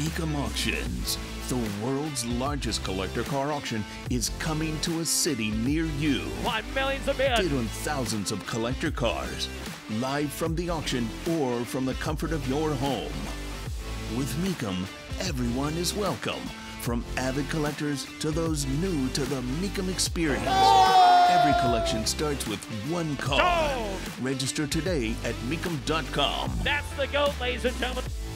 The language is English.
Mecum Auctions, the world's largest collector car auction, is coming to a city near you. Want millions of bids. Bid on thousands of collector cars, live from the auction or from the comfort of your home. With Mecum, everyone is welcome, from avid collectors to those new to the Mecum experience. Every collection starts with one car. Sold. Register today at Mecum.com. That's the GOAT, ladies and gentlemen.